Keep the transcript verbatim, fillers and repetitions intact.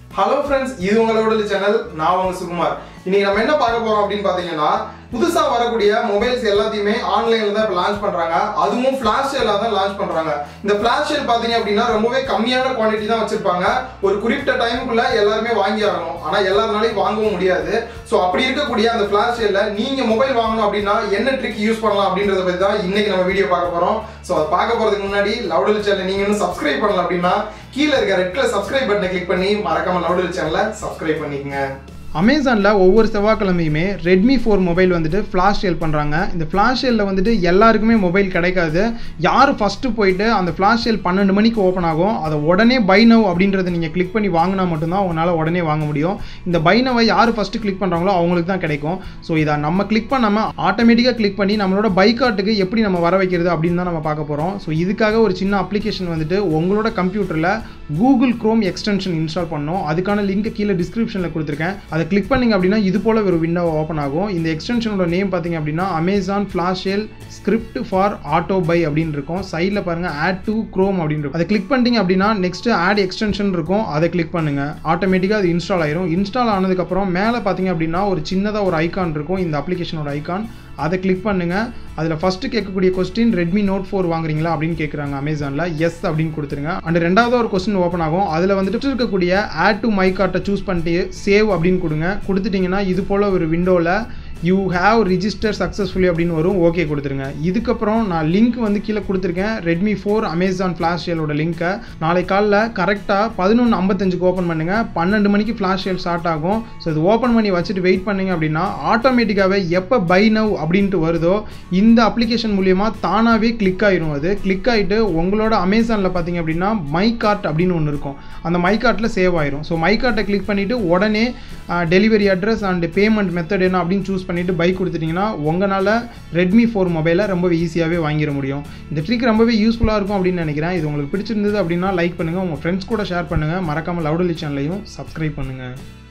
Hello friends, this is our channel. நான் உங்க சுகுமார். இன்னைக்கு நம்ம என்ன பார்க்க போறோம் அப்படினு பாத்தீங்கன்னா புதுசா வரக்கூடிய மொபைல்ஸ் எல்லாத்தையுமே ஆன்லைன்ல தான் லான்ச் பண்றாங்க. அதுவும் ஃபிளாஷ் சேல்ல தான் லான்ச் பண்றாங்க. இந்த ஃபிளாஷ் சேல் பாத்தீங்க அப்படினா ரொம்பவே கம்மியான குவாண்டிட்டி தான் வச்சிருப்பாங்க. ஒரு குறிப்பிட்ட டைமுக்குள்ள எல்லாரும் வாங்கி ஆகணும். ஆனா எல்லாராலையும் வாங்கவும் முடியாது. சோ அப்படி இருக்கக்கூடிய அந்த ஃபிளாஷ் சேல்ல நீங்க மொபைல் வாங்கணும் அப்படினா என்ன ட்ரிக் யூஸ் பண்ணலாம் அப்படின்றத பத்தி தான் இன்னைக்கு நம்ம வீடியோ பார்க்க போறோம். சோ அத பார்க்க போறதுக்கு முன்னாடி லவுடல் சேனல் நீங்க இன்னும் சப்ஸ்கிரைப் பண்ணல அப்படினா கீழ இருக்க ரெட் கலர் சப்ஸ்கிரைப் பட்டனை கிளிக் பண்ணி மறக்காம லவுடல் சேனலை சப்ஸ்கிரைப் பண்ணிக்கங்க. அமேசானில் ஒவ்வொரு செவ்வாய்க்கிழமையுமே ரெட்மி ஃபோர் மொபைல் வந்துட்டு ஃப்ளாஷ் சேல் பண்ணுறாங்க. இந்த ஃப்ளாஷ் சேலில் வந்துட்டு எல்லாருக்குமே மொபைல் கிடைக்காது. யார் ஃபஸ்ட்டு போயிட்டு அந்த ஃப்ளாஷ் சேல் பன்னெண்டு மணிக்கு ஓப்பன் ஆகும், அதை உடனே பை நவ் அப்படின்றத நீங்கள் கிளிக் பண்ணி வாங்கினா மட்டும்தான் உங்களால் உடனே வாங்க முடியும். இந்த பை நவை யார் ஃபஸ்ட்டு கிளிக் பண்ணுறாங்களோ அவங்களுக்கு தான் கிடைக்கும். ஸோ இதை நம்ம கிளிக் பண்ணாமல் ஆட்டோமேட்டிக்காக கிளிக் பண்ணி நம்மளோட பை கார்ட்டுக்கு எப்படி நம்ம வர வைக்கிறது அப்படின்னு தான் நம்ம பார்க்க போகிறோம். ஸோ இதுக்காக ஒரு சின்ன அப்ளிகேஷன் வந்துட்டு உங்களோட கம்ப்யூட்டரில் கூகுள் குரோம் எக்ஸ்டென்ஷன் இன்ஸ்டால் பண்ணணும். அதுக்கான லிங்க் கீழே டிஸ்கிரிப்ஷனில் கொடுத்துருக்கேன். அதை கிளிக் பண்ணிங்க அப்படின்னா இது போல் ஒரு விண்டோ ஓப்பன் ஆகும். இந்த எக்ஸ்டென்ஷனோட நேம் பார்த்தீங்க அப்படின்னா Amazon flash sale script for auto buy அப்படின்னு இருக்கும். சைடில் பாருங்கள் ஆட் டு குரோம் அப்படின்னு இருக்கும். அதை கிளிக் பண்ணிட்டீங்க அப்படின்னா நெக்ஸ்ட் ஆட் எக்ஸ்டென்ஷன் இருக்கும். அதை கிளிக் பண்ணுங்கள். ஆட்டோமேட்டிக்காக அது இன்ஸ்டால் ஆயிரும். இன்ஸ்டால் ஆனதுக்கப்புறம் மேலே பார்த்தீங்க அப்படின்னா ஒரு சின்னதாக ஒரு ஐக்கான் இருக்கும், இந்த அப்ளிகேஷனோட ஐக்கான். அதை கிளிக் பண்ணுங்கள். அதில் ஃபஸ்ட்டு கேட்கக்கூடிய கொஸ்டின் ரெட்மி நோட் ஃபோர் வாங்குறீங்களா அப்படின்னு கேட்குறாங்க அமேசானில். எஸ் அப்படின்னு கொடுத்துருங்க. அண்ட் ரெண்டாவது ஒரு கொஸ்டின் ஓப்பன் ஆகும். அதில் வந்துட்டு இருக்கக்கூடிய ஆட் டு மை கார்ட்டை சூஸ் பண்ணிட்டு சேவ் அப்படின்னு கொடுங்க. கொடுத்துட்டிங்கன்னா இது போல் ஒரு விண்டோவில் யூ ஹேவ் ரிஜிஸ்டர் சக்ஸஸ்ஃபுல்லி அப்படின்னு வரும். ஓகே கொடுத்துருங்க. இதுக்கப்புறம் நான் லிங்க் வந்து கீழே கொடுத்துருக்கேன், ரெட்மி ஃபோர் அமேசான் ஃப்ளாஷ் சேலோட லிங்க்கை. நாளை காலைல கரெக்டாக பதினொன்று ஐம்பத்தஞ்சுக்கு ஓப்பன் பண்ணுங்கள். பன்னெண்டு மணிக்கு ஃப்ளாஷ் சேல் ஸ்டார்ட் ஆகும். ஸோ இது ஓப்பன் பண்ணி வச்சுட்டு வெயிட் பண்ணிங்க அப்படின்னா ஆட்டோமேட்டிக்காகவே எப்போ பை நவ் அப்படின்ட்டு வருதோ இந்த அப்ளிகேஷன் மூலியமாக தானாகவே கிளிக் ஆகிடும். அது கிளிக் ஆகிட்டு உங்களோட அமேசானில் பார்த்தீங்க அப்படின்னா மை கார்ட் அப்படின்னு ஒன்று இருக்கும், அந்த மை கார்ட்டில் சேவ் ஆயிரும். ஸோ மை கார்ட்டை கிளிக் பண்ணிவிட்டு உடனே delivery address and payment method என்ன அப்படின்னு சூஸ் பண்ணிவிட்டு பை கொடுத்துட்டிங்கன்னா உங்களால் ரெட்மி ஃபோர் மொபைலை ரொம்ப ஈஸியாகவே வாங்கிட முடியும். இந்த ட்ரிக் ரொம்பவே யூஸ்ஃபுல்லாக இருக்கும் அப்படின்னு நினைக்கிறேன். இது உங்களுக்கு பிடிச்சிருந்தது அப்படின்னா லைக் பண்ணுங்கள், உங்கள் ஃப்ரெண்ட்ஸ் கூட ஷேர் பண்ணுங்கள். மறக்காமல் லவுடலி சேனலையும் சப்ஸ்கிரைப் பண்ணுங்கள்.